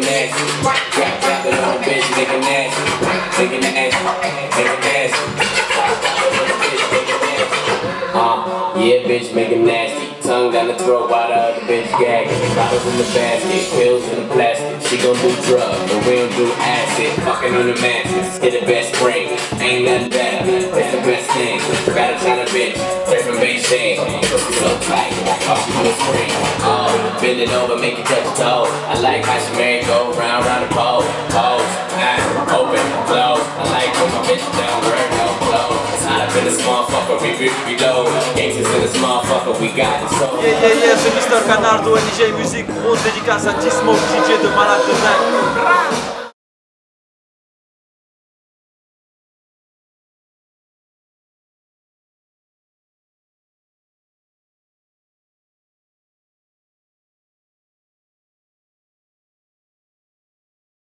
nasty. Drop it on the bitch, make it nasty. Making the ass, make it nasty. Yeah, bitch, make it nasty. Tongue down the throat while the other bitch gagging. Bottles in the basket, pills in the plastic. She gon' do drugs, but we don't do acid. Fucking on the mattress, hit the best spring. Ain't nothing better, it's the best thing. Got a China bitch, straight from Beijing. Pussy so tight, all she do is scream. Oh, bend it over, make it touch your toes. I like how she merry go round, round the pole. Pose, open, close. I like when my bitch don't work, no clothes. It's hot up in this motherfucker, reload. Gangsters in this motherfucker, we got it so. Yeah, c'est Mr. Canardo, NJ Music, grosse dédicace à T-Smoke, DJ de Malade de Dingue.